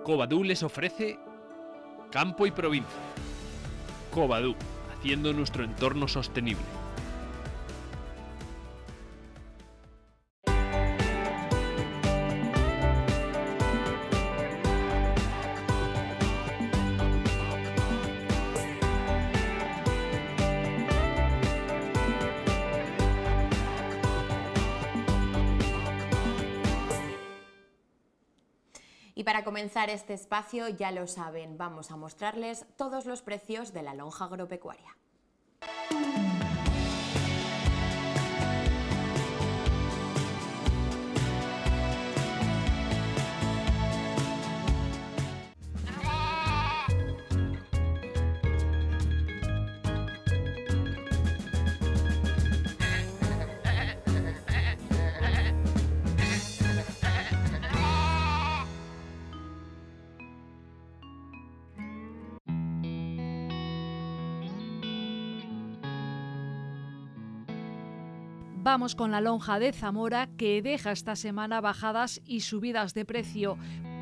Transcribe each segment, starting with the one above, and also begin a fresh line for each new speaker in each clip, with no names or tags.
Covadú les ofrece campo y provincia. Covadú, haciendo nuestro entorno sostenible.
Y para comenzar este espacio, ya lo saben, vamos a mostrarles todos los precios de la lonja agropecuaria.
Vamos con la lonja de Zamora, que deja esta semana bajadas y subidas de precio.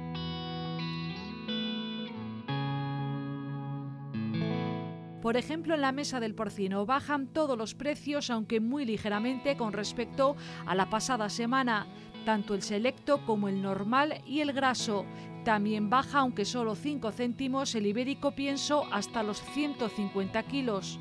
Por ejemplo, en la mesa del porcino bajan todos los precios, aunque muy ligeramente con respecto a la pasada semana. Tanto el selecto como el normal y el graso. También baja, aunque solo 5 céntimos, el ibérico pienso hasta los 150 kilos.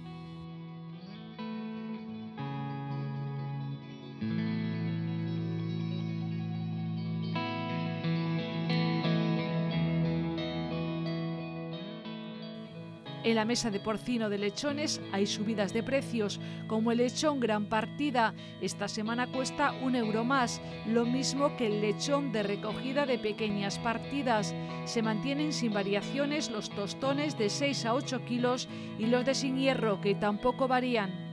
En la mesa de porcino de lechones hay subidas de precios, como el lechón gran partida. Esta semana cuesta €1 más, lo mismo que el lechón de recogida de pequeñas partidas. Se mantienen sin variaciones los tostones de 6 a 8 kilos y los de sin hierro, que tampoco varían.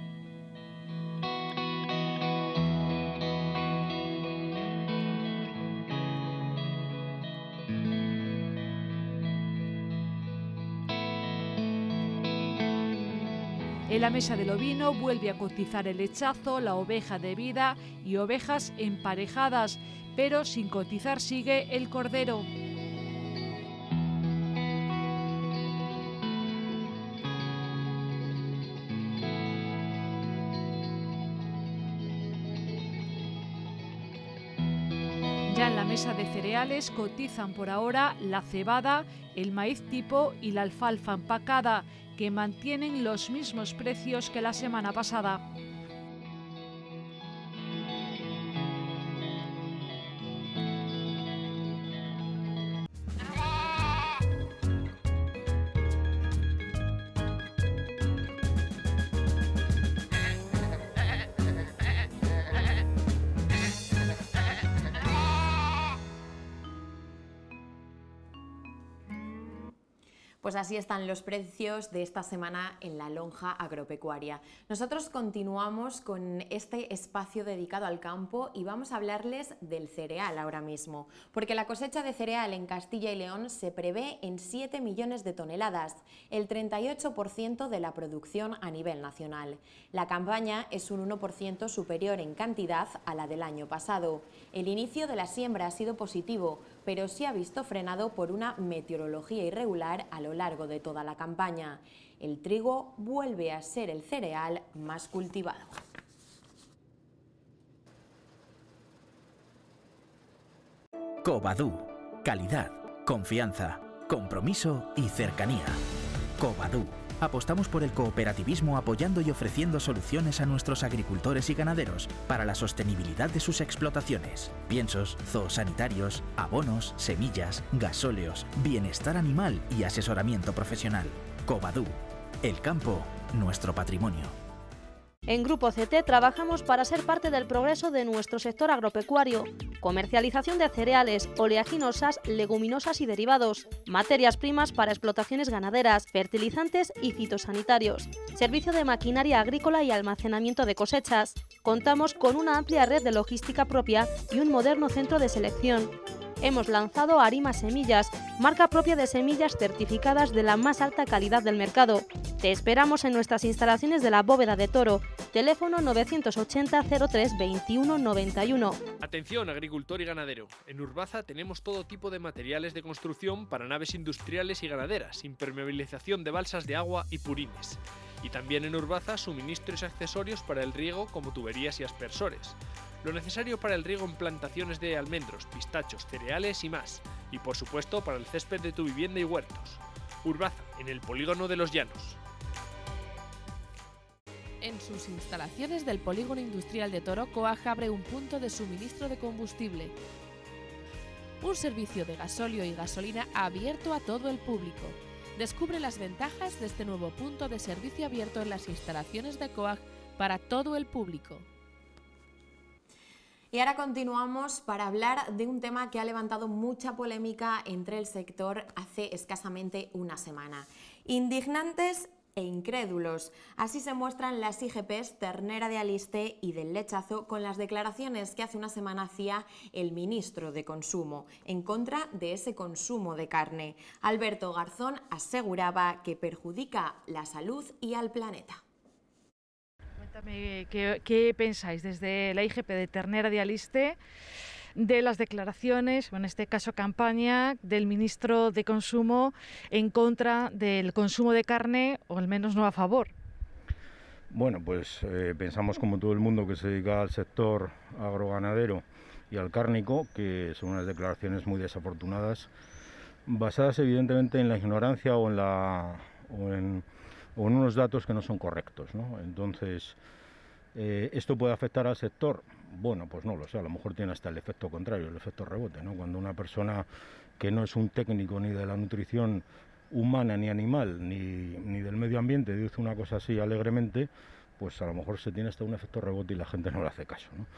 En la mesa del ovino vuelve a cotizar el lechazo, la oveja de vida y ovejas emparejadas, pero sin cotizar sigue el cordero. Ya en la mesa de cereales cotizan por ahora la cebada, el maíz tipo y la alfalfa empacada, que mantienen los mismos precios que la semana pasada.
Pues así están los precios de esta semana en la lonja agropecuaria. Nosotros continuamos con este espacio dedicado al campo y vamos a hablarles del cereal ahora mismo, porque la cosecha de cereal en Castilla y León se prevé en 7 millones de toneladas, el 38% de la producción a nivel nacional. La campaña es un 1% superior en cantidad a la del año pasado. El inicio de la siembra ha sido positivo, pero se ha visto frenado por una meteorología irregular a lo largo de toda la campaña. El trigo vuelve a ser el cereal más cultivado.
Covadú. Calidad, confianza, compromiso y cercanía. Covadú. Apostamos por el cooperativismo apoyando y ofreciendo soluciones a nuestros agricultores y ganaderos para la sostenibilidad de sus explotaciones. Piensos, zoosanitarios, abonos, semillas, gasóleos, bienestar animal y asesoramiento profesional. Covadú. El campo, nuestro patrimonio.
En Grupo CT trabajamos para ser parte del progreso de nuestro sector agropecuario. Comercialización de cereales, oleaginosas, leguminosas y derivados, materias primas para explotaciones ganaderas, fertilizantes y fitosanitarios, servicio de maquinaria agrícola y almacenamiento de cosechas. Contamos con una amplia red de logística propia y un moderno centro de selección. hemos lanzado Arima Semillas, marca propia de semillas certificadas de la más alta calidad del mercado. Te esperamos en nuestras instalaciones de la Bóveda de Toro, teléfono 980 03 21 91.
Atención, agricultor y ganadero. En Urbaza tenemos todo tipo de materiales de construcción para naves industriales y ganaderas, impermeabilización de balsas de agua y purines. Y también en Urbaza suministros y accesorios para el riego como tuberías y aspersores. Lo necesario para el riego en plantaciones de almendros, pistachos, cereales y más. Y por supuesto para el césped de tu vivienda y huertos. Urbaza, en el Polígono de los Llanos.
En sus instalaciones del Polígono Industrial de Toro, Coag abre un punto de suministro de combustible. Un servicio de gasóleo y gasolina abierto a todo el público. Descubre las ventajas de este nuevo punto de servicio abierto en las instalaciones de Coag para todo el público.
Y ahora continuamos para hablar de un tema que ha levantado mucha polémica entre el sector hace escasamente una semana. Indignantes e incrédulos. Así se muestran las IGPs Ternera de Aliste y del Lechazo con las declaraciones que hace una semana hacía el ministro de Consumo en contra de ese consumo de carne. Alberto Garzón aseguraba que perjudica la salud y al planeta.
Cuéntame, ¿qué pensáis desde la IGP de Ternera de Aliste de las declaraciones, en este caso campaña, del ministro de Consumo en contra del consumo de carne, o al menos no a favor?
Bueno, pues pensamos como todo el mundo que se dedica al sector agroganadero y al cárnico, que son unas declaraciones muy desafortunadas, basadas evidentemente en la ignorancia o en unos datos que no son correctos, ¿no? Entonces, ¿esto puede afectar al sector? Bueno, pues no lo sé, a lo mejor tiene hasta el efecto contrario, el efecto rebote, ¿no? Cuando una persona que no es un técnico ni de la nutrición humana ni animal, ni del medio ambiente, dice una cosa así alegremente, pues a lo mejor se tiene hasta un efecto rebote y la gente no le hace caso, ¿no?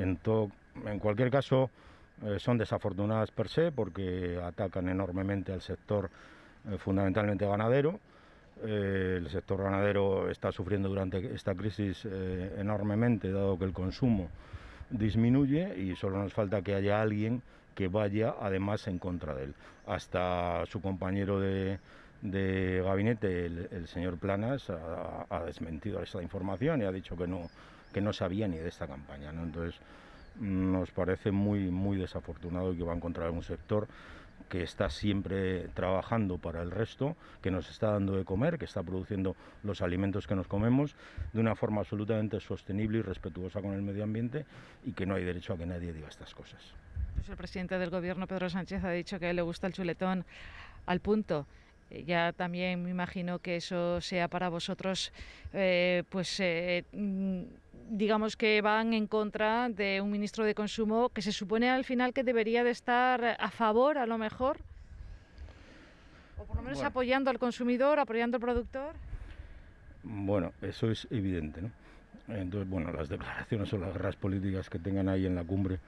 En cualquier caso, son desafortunadas per se, porque atacan enormemente al sector fundamentalmente ganadero. El sector ganadero está sufriendo durante esta crisis enormemente, dado que el consumo disminuye y solo nos falta que haya alguien que vaya además en contra de él. Hasta su compañero de gabinete, el señor Planas, ha desmentido esta información y ha dicho que no sabía ni de esta campaña, ¿no? Entonces nos parece muy desafortunado y que va en contra de un sector que está siempre trabajando para el resto, que nos está dando de comer, que está produciendo los alimentos que nos comemos de una forma absolutamente sostenible y respetuosa con el medio ambiente, y que no hay derecho a que nadie diga estas cosas.
Pues el presidente del Gobierno, Pedro Sánchez, ha dicho que a él le gusta el chuletón al punto. Ya también me imagino que eso sea para vosotros, digamos que van en contra de un ministro de Consumo que se supone al final que debería de estar a favor, a lo mejor, o por lo menos apoyando al consumidor, apoyando al productor.
Bueno, eso es evidente, ¿no? Entonces, bueno, las declaraciones o las guerras políticas que tengan ahí en la cumbre,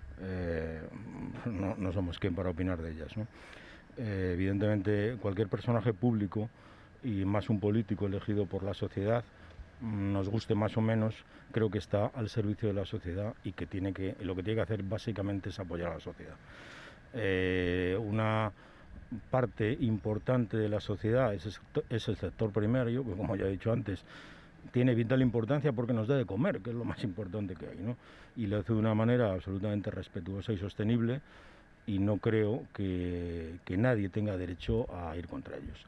no somos quien para opinar de ellas, ¿no? Evidentemente, cualquier personaje público, y más un político elegido por la sociedad, nos guste más o menos, creo que está al servicio de la sociedad y que lo que tiene que hacer básicamente es apoyar a la sociedad. Una parte importante de la sociedad es el sector primario, que, como ya he dicho antes, tiene vital importancia porque nos da de comer, que es lo más importante que hay, ¿no? Y lo hace de una manera absolutamente respetuosa y sostenible, y no creo que nadie tenga derecho a ir contra ellos.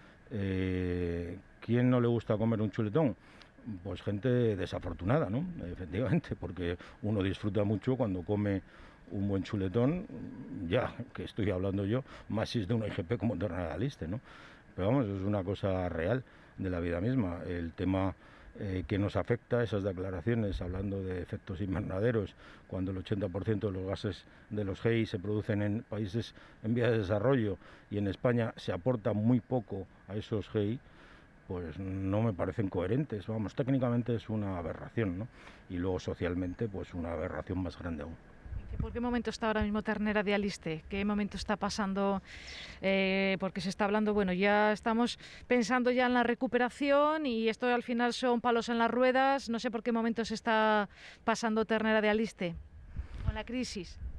¿Quién no le gusta comer un chuletón? Pues gente desafortunada, ¿no? Efectivamente, porque uno disfruta mucho cuando come un buen chuletón, ya que estoy hablando yo, más si es de una IGP como Ternera de Aliste, ¿no? Pero vamos, es una cosa real de la vida misma. El tema que nos afecta, esas declaraciones hablando de efectos invernaderos, cuando el 80% de los gases de los GEI se producen en países en vías de desarrollo y en España se aporta muy poco a esos GEI, pues no me parecen coherentes. Vamos, técnicamente es una aberración, ¿no? Y luego socialmente, pues una aberración más grande aún.
¿Por qué momento está ahora mismo Ternera de Aliste? ¿Qué momento está pasando? Porque se está hablando, bueno, ya estamos pensando ya en la recuperación y esto al final son palos en las ruedas. No sé por qué momento se está pasando Ternera de Aliste con la crisis.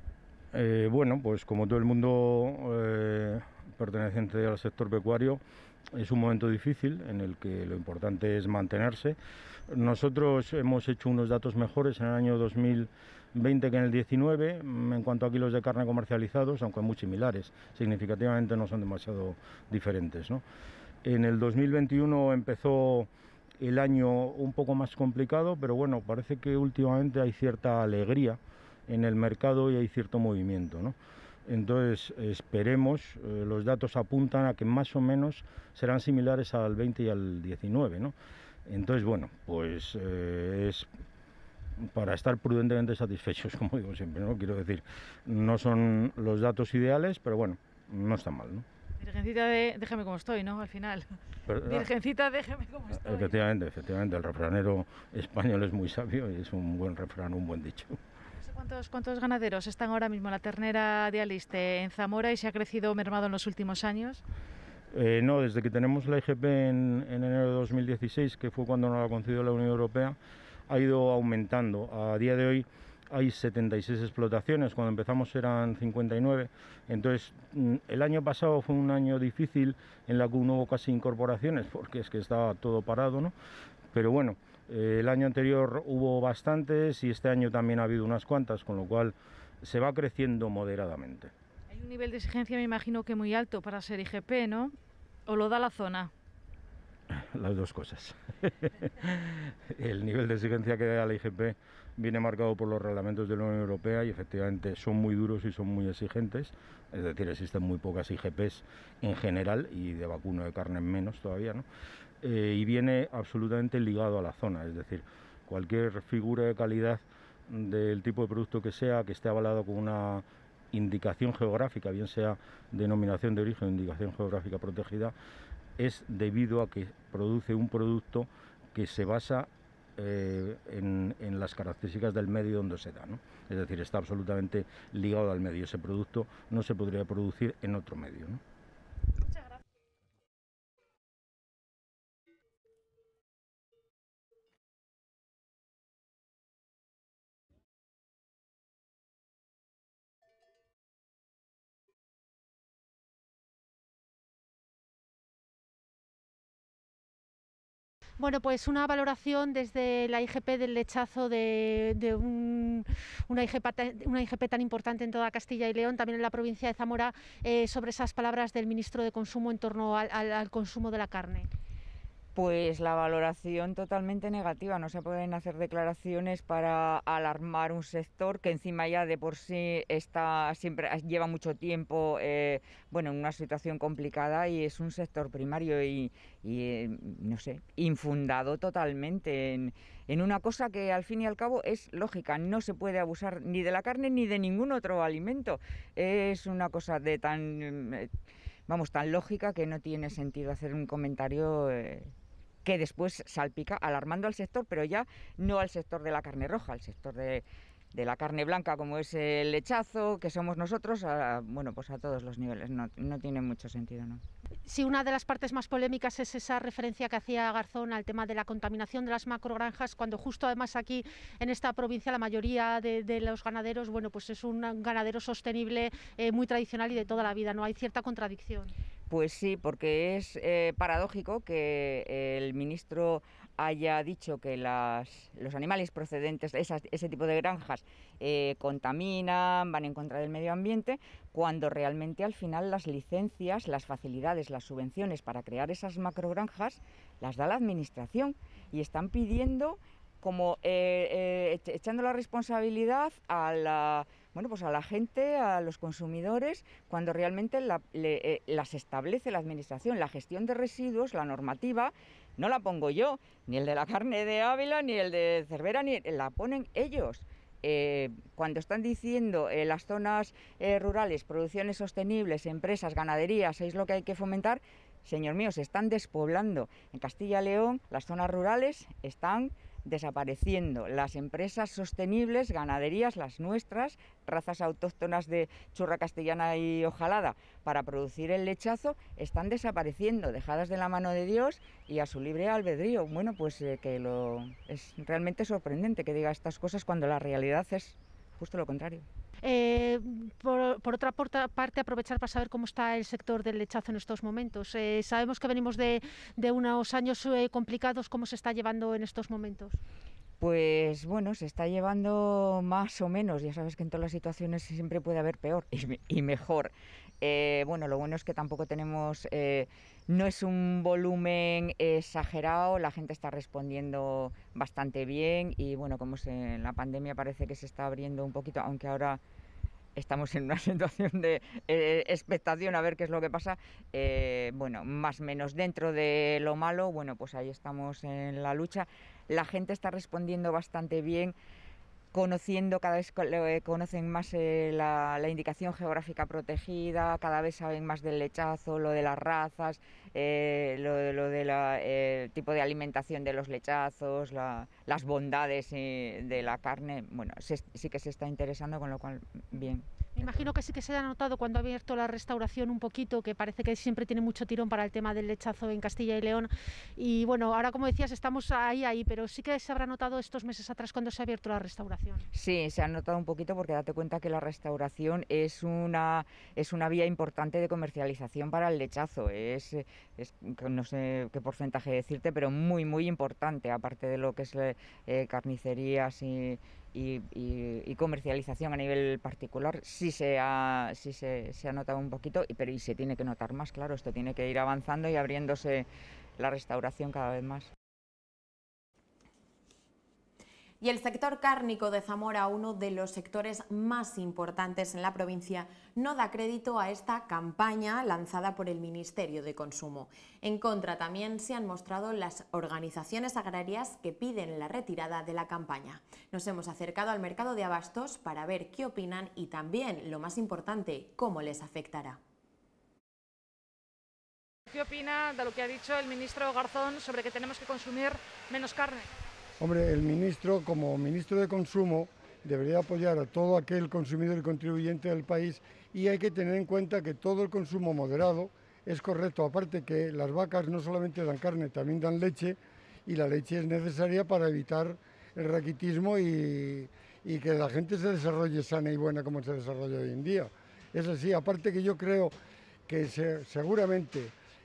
Bueno, pues como todo el mundo perteneciente al sector pecuario, es un momento difícil en el que lo importante es mantenerse. Nosotros hemos hecho unos datos mejores en el año 2020 que en el 19 en cuanto a kilos de carne comercializados, aunque muy similares, significativamente no son demasiado diferentes, ¿no? En el 2021 empezó el año un poco más complicado, pero bueno, parece que últimamente hay cierta alegría en el mercado y hay cierto movimiento, ¿no? Entonces esperemos, los datos apuntan a que más o menos serán similares al 20 y al 19, ¿no? Entonces, bueno, pues es para estar prudentemente satisfechos, como digo siempre, ¿no? Quiero decir, no son los datos ideales, pero bueno, no está mal, ¿no?
Virgencita, déjame como estoy, ¿no? Al final. Virgencita, déjame como estoy.
Efectivamente, el refranero español es muy sabio y es un buen refrán, un buen dicho.
¿Cuántos ganaderos están ahora mismo en la ternera de Aliste en Zamora y se ha crecido o mermado en los últimos años?
No, desde que tenemos la IGP en enero de 2016, que fue cuando nos la concedió la Unión Europea, ha ido aumentando. A día de hoy hay 76 explotaciones, cuando empezamos eran 59. Entonces, el año pasado fue un año difícil en la que no hubo casi incorporaciones, porque es que estaba todo parado, ¿no? Pero bueno, el año anterior hubo bastantes y este año también ha habido unas cuantas, con lo cual se va creciendo moderadamente.
Hay un nivel de exigencia, me imagino que muy alto para ser IGP, ¿no? ¿O lo da la zona?
Las dos cosas. El nivel de exigencia que da la IGP viene marcado por los reglamentos de la Unión Europea y efectivamente son muy duros y son muy exigentes. Es decir, existen muy pocas IGPs en general y de vacuno de carne menos todavía, ¿no? Y viene absolutamente ligado a la zona, es decir, cualquier figura de calidad del tipo de producto que sea, que esté avalado con una indicación geográfica, bien sea denominación de origen o indicación geográfica protegida, es debido a que produce un producto que se basa en las características del medio donde se da, ¿no? Es decir, está absolutamente ligado al medio. Ese producto no se podría producir en otro medio, ¿no?
Muchas gracias. Bueno, pues una valoración desde la IGP del lechazo de una IGP tan importante en toda Castilla y León, también en la provincia de Zamora, sobre esas palabras del ministro de Consumo en torno al consumo de la carne.
Pues la valoración totalmente negativa. No se pueden hacer declaraciones para alarmar un sector que encima ya de por sí lleva mucho tiempo en una situación complicada y es un sector primario y no sé, infundado totalmente en una cosa que al fin y al cabo es lógica. No se puede abusar ni de la carne ni de ningún otro alimento. Es una cosa de tan lógica que no tiene sentido hacer un comentario que después salpica alarmando al sector, pero ya no al sector de la carne roja, al sector de la carne blanca como es el lechazo, que somos nosotros, a todos los niveles. No tiene mucho sentido, ¿no?
Sí, una de las partes más polémicas es esa referencia que hacía Garzón al tema de la contaminación de las macrogranjas, cuando justo además aquí en esta provincia la mayoría de los ganaderos, pues es un ganadero sostenible, muy tradicional y de toda la vida, ¿no? Hay cierta contradicción.
Pues sí, porque es paradójico que el ministro haya dicho que los animales procedentes de ese tipo de granjas contaminan, van en contra del medio ambiente, cuando realmente al final las licencias, las facilidades, las subvenciones para crear esas macrogranjas las da la administración y están pidiendo como echando la responsabilidad a la gente, a los consumidores, cuando realmente las establece la administración. La gestión de residuos, la normativa, no la pongo yo, ni el de la carne de Ávila, ni el de Cervera, ni la ponen ellos. Cuando están diciendo las zonas rurales, producciones sostenibles, empresas, ganaderías, es lo que hay que fomentar, señor mío, se están despoblando. En Castilla y León las zonas rurales están desapareciendo. Las empresas sostenibles, ganaderías, las nuestras, razas autóctonas de churra castellana y hojalada para producir el lechazo, están desapareciendo, dejadas de la mano de Dios y a su libre albedrío. Bueno, pues es realmente sorprendente que diga estas cosas cuando la realidad es justo lo contrario.
Por otra parte, aprovechar para saber cómo está el sector del lechazo en estos momentos. Sabemos que venimos de unos años complicados. ¿Cómo se está llevando en estos momentos?
Pues bueno, se está llevando más o menos. Ya sabes que en todas las situaciones siempre puede haber peor y mejor. Bueno, lo bueno es que tampoco tenemos, no es un volumen exagerado, la gente está respondiendo bastante bien y bueno, como la pandemia parece que se está abriendo un poquito, aunque ahora estamos en una situación de expectación a ver qué es lo que pasa, bueno, más o menos dentro de lo malo, bueno, pues ahí estamos en la lucha. La gente está respondiendo bastante bien, conociendo, cada vez conocen más la indicación geográfica protegida, cada vez saben más del lechazo, lo de las razas, lo de tipo de alimentación de los lechazos, las bondades de la carne. Bueno, sí que se está interesando, con lo cual bien.
Me imagino que sí que se ha notado cuando ha abierto la restauración un poquito, que parece que siempre tiene mucho tirón para el tema del lechazo en Castilla y León. Y bueno, ahora como decías, estamos ahí, pero sí que se habrá notado estos meses atrás cuando se ha abierto la restauración.
Sí, se ha notado un poquito porque date cuenta que la restauración es una vía importante de comercialización para el lechazo. No sé qué porcentaje decirte, pero muy, muy importante, aparte de lo que es carnicerías y comercialización a nivel particular. Sí se ha notado un poquito, pero se tiene que notar más, claro, esto tiene que ir avanzando y abriéndose la restauración cada vez más.
Y el sector cárnico de Zamora, uno de los sectores más importantes en la provincia, no da crédito a esta campaña lanzada por el Ministerio de Consumo. En contra también se han mostrado las organizaciones agrarias que piden la retirada de la campaña. Nos hemos acercado al mercado de abastos para ver qué opinan y también, lo más importante, cómo les afectará.
¿Qué opina de lo que ha dicho el ministro Garzón sobre que tenemos que consumir menos carne?
Hombre, el ministro, como ministro de Consumo, debería apoyar a todo aquel consumidor y contribuyente del país, y hay que tener en cuenta que todo el consumo moderado es correcto, aparte que las vacas no solamente dan carne, también dan leche, y la leche es necesaria para evitar el raquitismo y que la gente se desarrolle sana y buena como se desarrolla hoy en día. Es así, aparte que yo creo que seguramente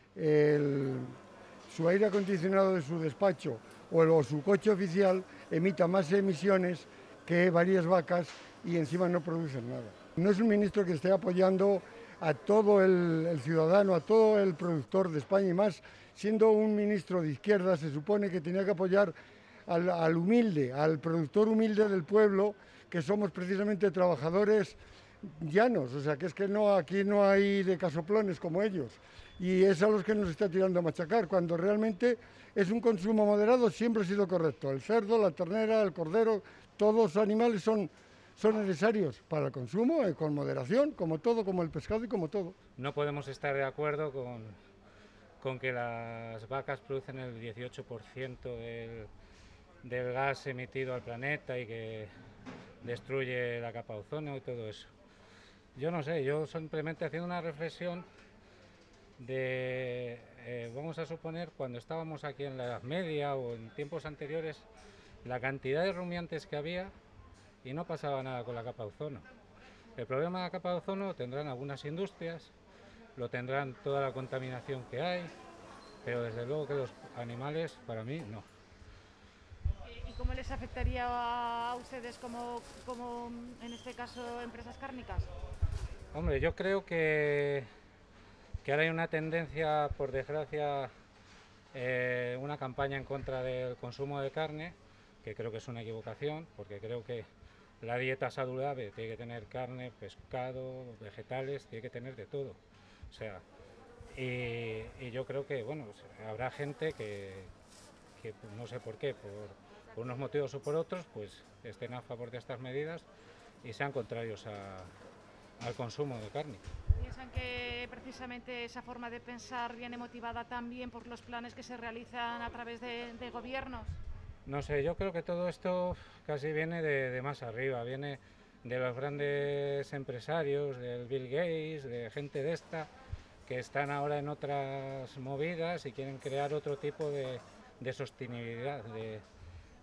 su aire acondicionado de su despacho o su coche oficial emita más emisiones que varias vacas y encima no producen nada. No es un ministro que esté apoyando a todo el ciudadano, a todo el productor de España, y más siendo un ministro de izquierda se supone que tenía que apoyar al humilde, al productor humilde del pueblo, que somos precisamente trabajadores llanos, o sea que es que aquí no hay de casoplones como ellos, y es a los que nos está tirando a machacar, cuando realmente es un consumo moderado, siempre ha sido correcto. El cerdo, la ternera, el cordero, todos los animales son necesarios para el consumo, con moderación, como todo, como el pescado y como todo.
No podemos estar de acuerdo con que las vacas producen el 18% del gas emitido al planeta y que destruye la capa de ozono y todo eso. Yo no sé, yo simplemente haciendo una reflexión de, vamos a suponer, cuando estábamos aquí en la Edad Media o en tiempos anteriores, la cantidad de rumiantes que había y no pasaba nada con la capa de ozono. El problema de la capa de ozono lo tendrán algunas industrias, lo tendrán toda la contaminación que hay, pero desde luego que los animales, para mí, no.
¿Y cómo les afectaría a ustedes como en este caso, empresas cárnicas?
Hombre, yo creo que ahora hay una tendencia, por desgracia, una campaña en contra del consumo de carne, que creo que es una equivocación, porque creo que la dieta saludable tiene que tener carne, pescado, vegetales, tiene que tener de todo. O sea, y yo creo que, bueno, habrá gente que no sé por qué, por unos motivos o por otros, pues estén a favor de estas medidas y sean contrarios al consumo de carne.
¿Piensan que precisamente esa forma de pensar viene motivada también por los planes que se realizan a través de gobiernos?
No sé, yo creo que todo esto casi viene de más arriba, viene de los grandes empresarios, del Bill Gates, de gente de esta, que están ahora en otras movidas y quieren crear otro tipo de sostenibilidad,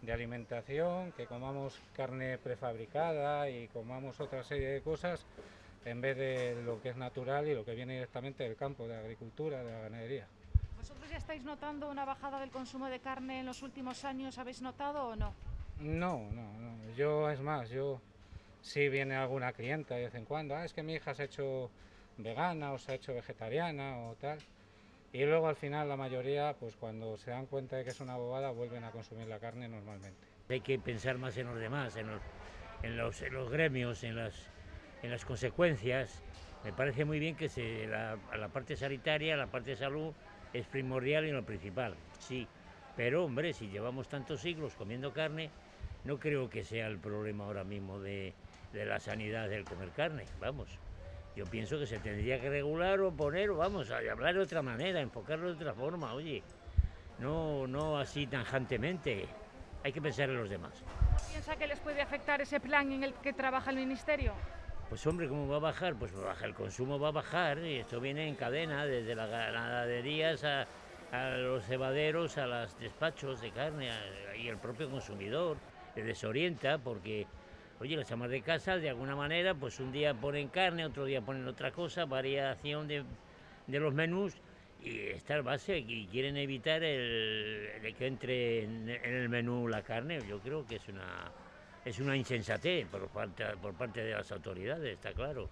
de alimentación, que comamos carne prefabricada y comamos otra serie de cosas en vez de lo que es natural y lo que viene directamente del campo, de la agricultura, de la ganadería.
¿Vosotros ya estáis notando una bajada del consumo de carne en los últimos años? ¿Habéis notado o no?
No. Yo, es más, sí viene alguna clienta de vez en cuando, es que mi hija se ha hecho vegana o se ha hecho vegetariana o tal. Y luego al final la mayoría, pues cuando se dan cuenta de que es una bobada, vuelven a consumir la carne normalmente.
Hay que pensar más en los demás, en los gremios, en las consecuencias. Me parece muy bien que la parte sanitaria, la parte de salud es primordial y lo principal, sí. Pero hombre, si llevamos tantos siglos comiendo carne, no creo que sea el problema ahora mismo de la sanidad del comer carne, vamos. Yo pienso que se tendría que regular o poner, vamos, a hablar de otra manera, enfocarlo de otra forma, oye. No así tajantemente, hay que pensar en los demás.
¿Piensa que les puede afectar ese plan en el que trabaja el Ministerio?
Pues hombre, ¿cómo va a bajar? Pues el consumo va a bajar y esto viene en cadena, desde las ganaderías a los cebaderos, a los despachos de carne y el propio consumidor. Se desorienta porque, oye, las amas de casa de alguna manera, pues un día ponen carne, otro día ponen otra cosa, variación de los menús y está el base y quieren evitar de que entre en el menú la carne. Yo creo que es una insensatez por parte de las autoridades, está claro.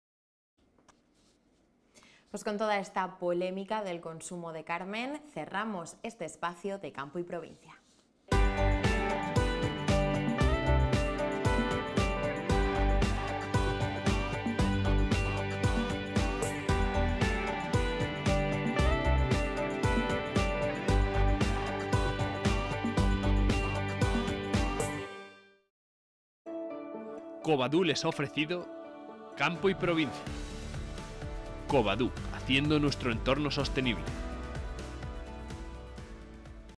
Pues con toda esta polémica del consumo de carne, cerramos este espacio de Campo y Provincia.
Covadú les ha ofrecido Campo y Provincia. Covadú, haciendo nuestro entorno sostenible.